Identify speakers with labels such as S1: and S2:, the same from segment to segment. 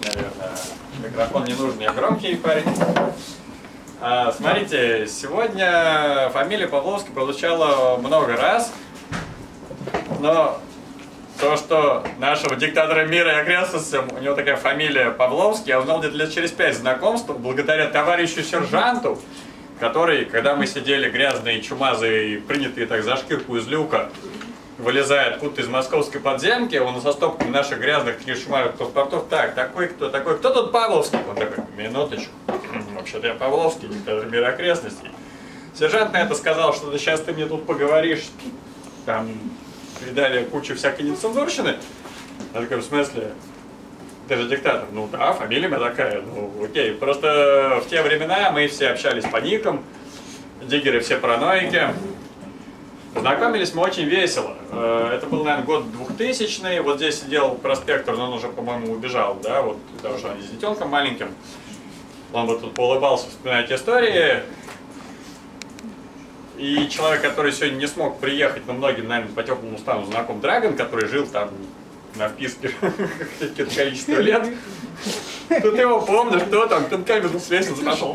S1: наверное. Микрофон не нужен, я громкий парень. Смотрите, сегодня фамилия Павловский прозвучала много раз, но то, что нашего диктатора мира и окрестностей, у него такая фамилия Павловский, я узнал где-то лет через 5 знакомств, благодаря товарищу сержанту, который, когда мы сидели грязные, чумазые, принятые так за шкирку из люка, вылезает откуда-то из московской подземки, он со стопками наших грязных чумазых паспортов, так, такой, кто тут Павловский? Он такой, минуточку, вообще-то я Павловский, диктатор мира и окрестностей. Сержант на это сказал, что да сейчас ты мне тут поговоришь, там, передали кучу всякой нецензурщины. Я такой, в смысле, ты же диктатор? Ну да, фамилия моя такая, ну окей. Просто в те времена мы все общались по никам, диггеры все параноики. Знакомились мы очень весело. Это был, наверное, год 2000-й. Вот здесь сидел проспектор, но он уже, по-моему, убежал, да, вот, потому что он с детенком маленьким. Он вот тут поулыбался, вспоминать истории. И человек, который сегодня не смог приехать, но многим, наверное, по теплому стану знаком, Драгон, который жил там на вписке какое-то количество лет. Тут его помнишь, кто там, тут камеру с лестницы пошел.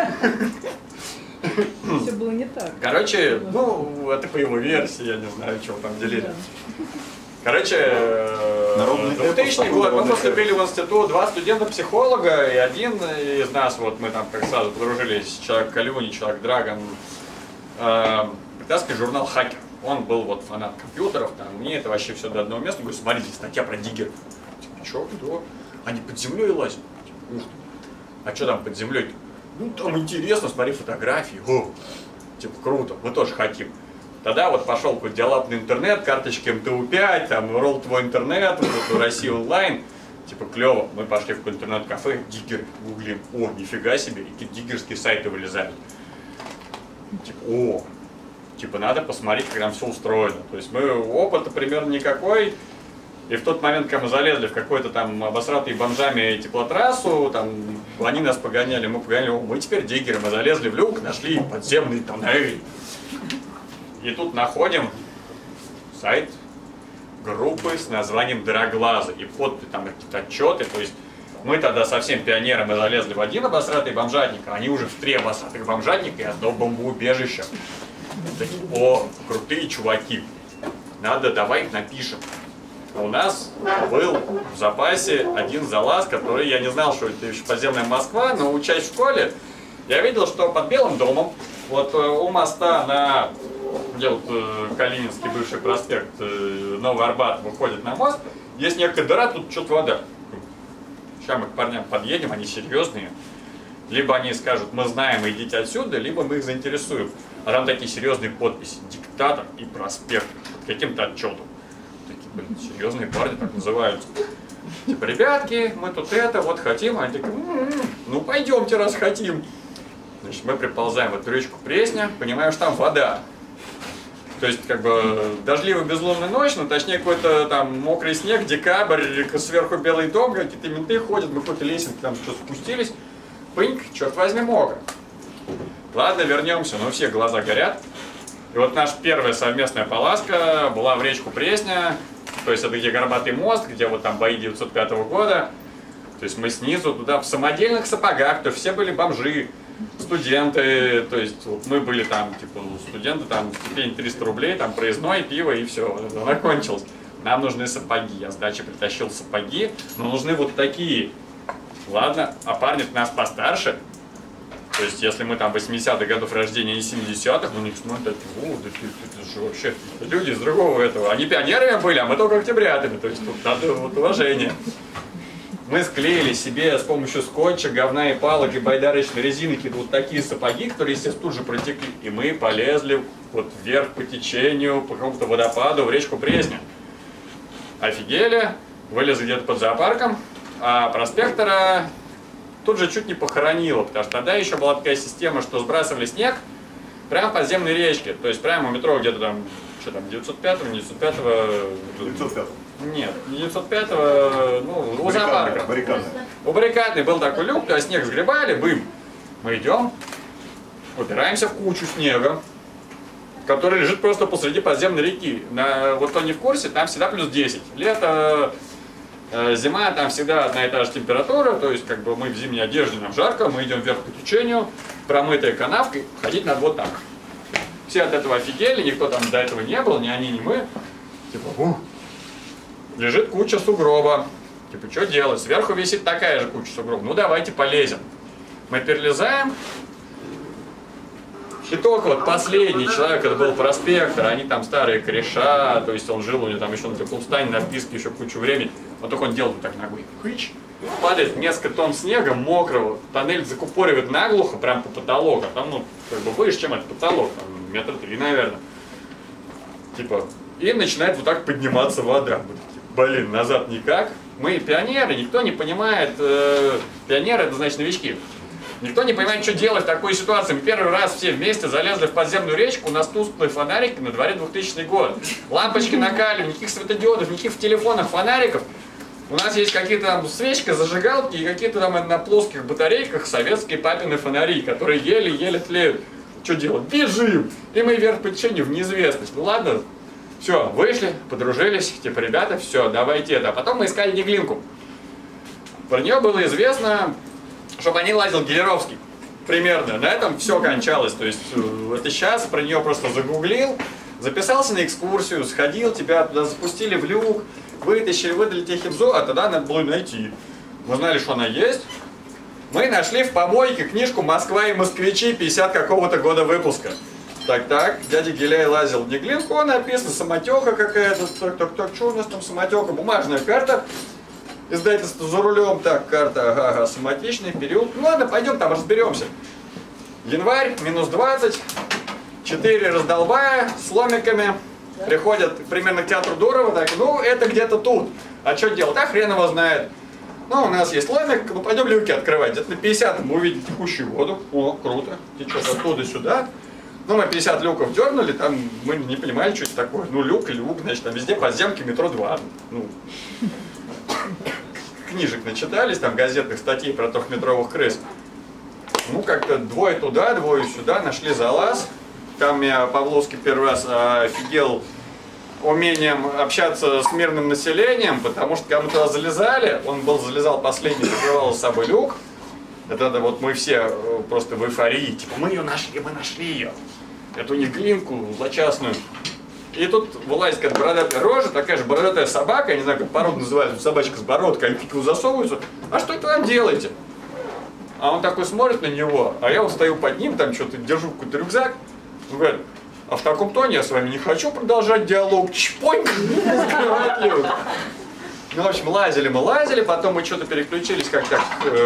S2: Все было не так.
S1: Короче, ну, это по его версии, я не знаю, чего там делили. Короче, 2000 год, мы поступили в институт, 2 студента-психолога, и один из нас, вот мы там как сразу подружились, человек Калюни, человек Драгон, британский журнал «Хакер». Он был вот фанат компьютеров, там, мне это вообще все до одного места. Говорю, смотрите, статья про диггеров. Типа, что, кто? Они под землей лазят. Ух ты. А что там под землей? Ну, там интересно, смотри фотографии. О, типа, круто, мы тоже хотим. Тогда вот пошел какой-то диалабный интернет, карточки МТУ-5, там, ролл твой интернет, вот, Россия онлайн. Типа, клево. Мы пошли в какое-то интернет-кафе, диггеры, гуглим. О, нифига себе, какие диггерские сайты вылезают. Типа, о, типа надо посмотреть, как там все устроено. То есть мы опыта примерно никакой. И в тот момент, когда мы залезли в какой-то там обосратый бомжами теплотрассу, там они нас погоняли, мы погоняли, о, мы теперь диггеры, мы залезли в люк, нашли подземный тоннель. И тут находим сайт группы с названием «Дыроглазы». И вот там какие-то отчеты, то есть мы тогда совсем пионеры, мы залезли в один обосратый бомжатник, а они уже в 3 обосратых бомжатника и одно бомбоубежище. Такие, о, крутые чуваки, надо, давай их напишем. У нас был в запасе один залаз, который я не знал, что это еще подземная Москва, но учась в школе, я видел, что под Белым домом, вот у моста на, где вот Калининский бывший проспект, Новый Арбат выходит на мост, есть некая дыра, тут что-то вода. Сейчас мы к парням подъедем, они серьезные. Либо они скажут, мы знаем, идите отсюда, либо мы их заинтересуем. А там такие серьезные подписи. Диктатор и проспект. Под каким-то отчетом. Такие, блин, серьезные парни так называются. Типа, ребятки, мы тут это, вот хотим. Они такие, ну пойдемте, раз хотим. Значит, мы приползаем в эту речку Пресня, понимаем, что там вода. То есть, как бы, дождливая безлунная ночь, ну, точнее, какой-то там мокрый снег, декабрь, сверху белый дом, какие-то менты ходят, мы какой-то лесенки там что-то спустились. Пыньк, черт возьми, мокро. Ладно, вернемся, но все глаза горят. И вот наша первая совместная полазка была в речку Пресня, то есть это где Горбатый мост, где вот там бои 905 года. То есть мы снизу туда в самодельных сапогах, то есть все были бомжи, студенты, то есть вот мы были там, типа, студенты, там, стипендия 300 рублей, там, проездное, пиво и все, вот это закончилось. Нам нужны сапоги, я с дачи притащил сапоги, но нужны вот такие. Ладно, а парни нас постарше, то есть если мы там 80-х годов рождения и 70-х, ну, у них смотрят, о, да ты же вообще люди из другого этого, они пионерами были, а мы только октябрятами, то есть тут надо вот уважение. Мы склеили себе с помощью скотча, говна и палок и байдарочной резинки вот такие сапоги, которые, естественно, тут же протекли, и мы полезли вот вверх по течению, по какому-то водопаду в речку Пресня. Офигели, вылезли где-то под зоопарком. А проспектора тут же чуть не похоронило, потому что тогда еще была такая система, что сбрасывали снег прямо в подземной речке. То есть прямо у метро где-то там, что там, 905-го, не 905-го... 905-го. Нет, не 905-го, ну, у зоопарка. У баррикадной был такой люк, туда снег сгребали, бым. Мы идем, упираемся в кучу снега, который лежит просто посреди подземной реки. Вот кто не в курсе, там всегда плюс 10. Лето... Зима, там всегда одна и та же температура, то есть как бы мы в зимней одежде, нам жарко, мы идем вверх по течению, промытая канавкой, ходить надо вот так. Все от этого офигели, никто там до этого не был, ни они, ни мы. Типа, лежит куча сугроба. Типа, что делать? Сверху висит такая же куча сугроба. Ну давайте полезем. Мы перелезаем. И только вот последний человек, это был проспектор, они там старые кореша, то есть он жил у него там еще на таком стане, на вписке еще кучу времени. Вот только он делал вот так ногой. Хыч. Падает несколько тонн снега мокрого, тоннель закупоривает наглухо, прям по потолок, а там, ну, как бы выше, чем этот потолок, там, 3 метра, наверное. Типа, и начинает вот так подниматься вода. Блин, назад никак. Мы пионеры, никто не понимает, пионеры это значит новички. Никто не понимает, что делать в такой ситуации. Мы первый раз все вместе залезли в подземную речку, у нас тусклые фонарики, на дворе 2000 год. Лампочки накаливали, никаких светодиодов, никаких в телефонах фонариков. У нас есть какие-то там свечки, зажигалки и какие-то там на плоских батарейках советские папины фонари, которые еле-еле тлеют. Что делать? Бежим! И мы вверх по течению в неизвестность. Ну ладно, все, вышли, подружились, типа, ребята, все, давайте это. А потом мы искали Неглинку. Про нее было известно, что по ней лазил Гелеровский. Примерно. На этом все кончалось. То есть, это сейчас про нее просто загуглил, записался на экскурсию, сходил, тебя туда запустили в люк, вытащили, выдали техинзо, а тогда надо было найти. Мы знали, что она есть. Мы нашли в помойке книжку «Москва и москвичи» 50 какого-то года выпуска. Так, дядя Геляй лазил в Неглинку, написано, самотека какая-то, так, что у нас там самотека? Бумажная карта, издательство «За рулем», так, карта, ага, самотечный период. Ну ладно, пойдем там разберемся. Январь, минус 20, 4 раздолбая с ломиками, приходят примерно к театру Дурова, так, ну это где-то тут, а что делать, а хрен его знает. Ну, у нас есть ломик, ну пойдем люки открывать, где-то на 50 мы увидим текущую воду, о, круто, течет оттуда сюда. Ну, мы 50 люков дернули, там мы не понимали, что это такое. Ну, люк, значит, там везде подземки, метро 2. Ну, книжек начитались, там газетных статей про трехметровых крыс. Ну, как-то двое туда, двое сюда, нашли залаз. Там я Павловский первый раз офигел умением общаться с мирным населением, потому что когда мы туда залезали, он залезал последний, закрывал с собой люк. Это вот мы все просто в эйфории, типа, мы нашли ее. Эту Неглинку злочастную. И тут вылазит какая-то бородатая рожа, такая же бородатая собака, я не знаю, как породу называют, собачка с бородкой, они пику засовываются. А что это вы делаете? А он такой смотрит на него, а я вот стою под ним, там что-то держу какой-то рюкзак. Он говорит, а в таком тоне я с вами не хочу продолжать диалог. Чпоньк! Закрывает люк. Ну, в общем, мы лазили, потом мы что-то переключились как-то.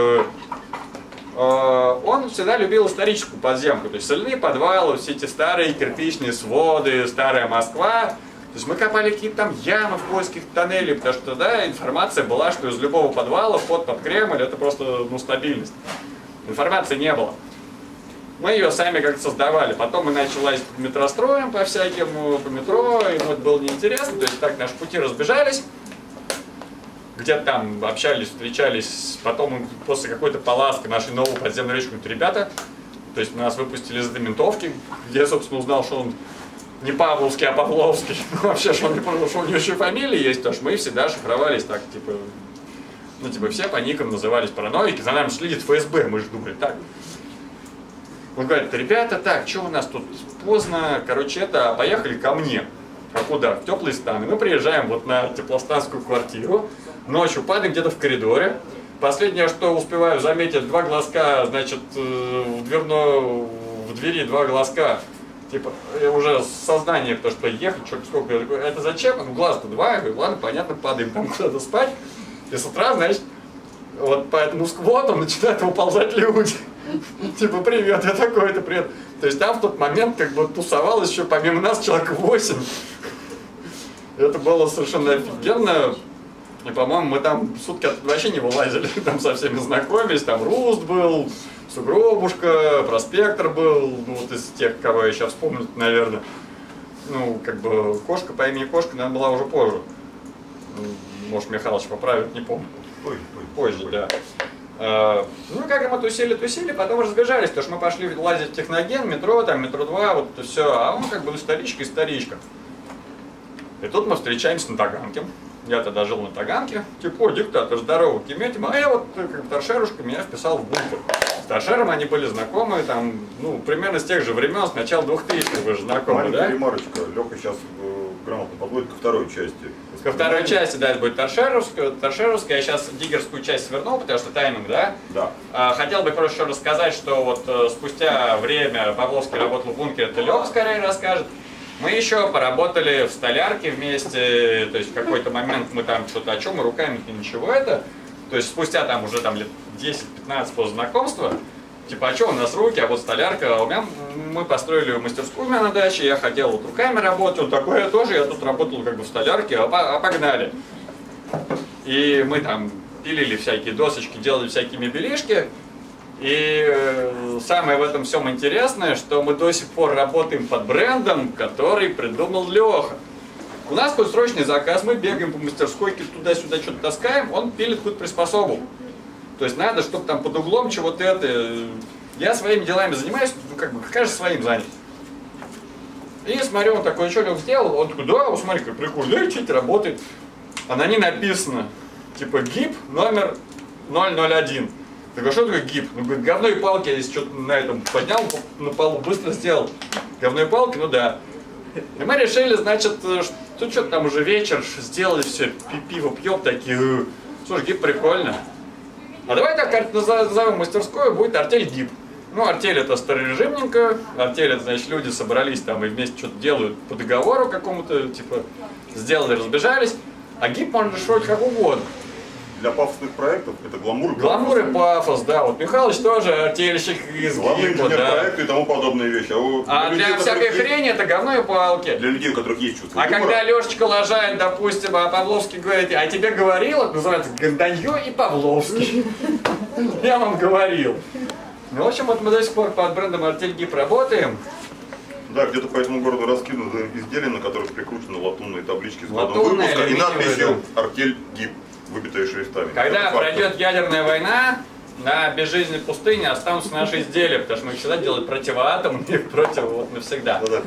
S1: Он всегда любил историческую подземку, то есть соляные подвалы, все эти старые кирпичные своды, старая Москва. То есть мы копали какие-то там ямы в поисках тоннелей, потому что тогда информация была, что из любого подвала вход под Кремль это просто, ну, стабильность. Информации не было. Мы ее сами как-то создавали. Потом мы начали лазить по метростроям, по всяким, по метро, и вот было неинтересно, то есть так наши пути разбежались. Где-то там общались, встречались, потом после какой-то полазки нашли новую подземную речку, ребята, то есть нас выпустили из этой ментовки, где я, собственно, узнал, что он не Павловский, а Павловский, ну, вообще, что он не понял, что у него еще фамилия есть, потому что мы всегда шифровались так, типа, ну, типа, все по никам назывались параноики, за нами следит ФСБ, мы же думали, так. Он говорит, ребята, так, что у нас тут поздно, короче, поехали ко мне. А куда? В теплые станы. Мы приезжаем вот на теплостанскую квартиру, ночью падаем где-то в коридоре. Последнее, что успеваю заметить, 2 глазка, значит, в двери 2 глазка. Типа, уже сознание, потому что ехать, что сколько. Это зачем? Ну, глаз-то 2. Я говорю, ладно, понятно, падаем там куда-то спать. И с утра, значит, вот по этому сквоту начинают выползать люди. Типа, привет, я такой-то, привет. То есть там в тот момент как бы тусовалось еще помимо нас человек 8. Это было совершенно офигенно. И, по-моему, мы там сутки вообще не вылазили. Там со всеми знакомились. Там Руст был, Сугробушка, Проспектор был. Ну, вот из тех, кого я сейчас вспомнил, наверное. Ну, как бы Кошка по имени Кошка, наверное, была уже позже. Может, Михалыч поправит, не помню. Позже, да. Ну, как мы тусили, потом разбежались, потому что мы пошли лазить в Техноген, метро, там, метро 2, вот это все, а он как бы историчка. И тут мы встречаемся на Таганке. я тогда жил на Таганке, типа, о, диктатор, здорово, Кеметьев, а я вот, как торшерушка, меня вписал в бункер. С торшером они были знакомы, там, ну, примерно с тех же времен, с начала 2000-х вы же знакомы,
S2: маленькая
S1: да?
S2: ремарочка, Леха сейчас грамотно подводит ко второй части.
S1: Ко второй части, да, это будет торшеровская, я сейчас диггерскую часть свернул, потому что тайминг, да?
S2: Да.
S1: Хотел бы просто еще рассказать, что вот спустя время Павловский работал в бункере, это Леха скорее расскажет. Мы еще поработали в столярке вместе, то есть в какой-то момент мы там что-то, о чем мы руками-то ничего это, то есть спустя там уже там лет 10-15 после знакомства, типа, а что у нас руки, а вот столярка, мы построили мастерскую у меня на даче, я хотел вот руками работать, вот такое тоже, я тут работал как бы в столярке, а погнали. И мы там пилили всякие досочки, делали всякие мебелишки. И самое в этом всем интересное, что мы до сих пор работаем под брендом, который придумал Леха. У нас какой срочный заказ, мы бегаем по мастерской, туда-сюда что-то таскаем, он пилит какую-то приспособу. То есть надо, чтобы там под углом чего-то это... Я своими делами занимаюсь, ну как бы, каждый своим занят. И смотрю, он такой, что Леха сделал? Он такой, да, вот смотри, как прикольно, да, что-то работает. А на ней написано, типа, ГИП номер 001. Так а что такое ГИП? Ну, говорит, говной палки я здесь что-то на этом поднял, на полу быстро сделал. Говной палки, ну да. И мы решили, значит, что-то там уже вечер, сделали все, пиво пьем, такие, слушай, ГИП прикольно. А давай так назовем мастерскую, будет артель ГИП. Ну, артель это старорежимненько, артель это, значит, люди собрались там и вместе что-то делают по договору какому-то, типа, сделали, разбежались. А ГИП можно решить как угодно.
S2: Для пафосных проектов это гламур и пафос.
S1: Гламур и пафос, да. Вот Михалыч тоже артельщик из
S2: Главный
S1: ГИПа,
S2: инженер
S1: да.
S2: проекта и тому подобные вещи.
S1: А для всякой хрени это говно и палки.
S2: Для людей, у которых есть чувство
S1: А
S2: юмора,
S1: когда Лешечка лажает, допустим, а Павловский говорит, а тебе говорил, это называется Гонданье и Павловский. Я вам говорил. Ну, в общем, вот мы до сих пор под брендом Артель ГИП работаем.
S2: Да, где-то по этому городу раскиданы изделия, на которых прикручены латунные таблички с годом
S1: Латунные,
S2: выпуска и надписью
S1: да.
S2: «Артель ГИП», выбитые шрифтами.
S1: Когда
S2: Это
S1: пройдет ядерная война, на безжизненной пустыне останутся наши изделия, потому что мы всегда делаем противоатомные, против вот навсегда.
S2: Да-да.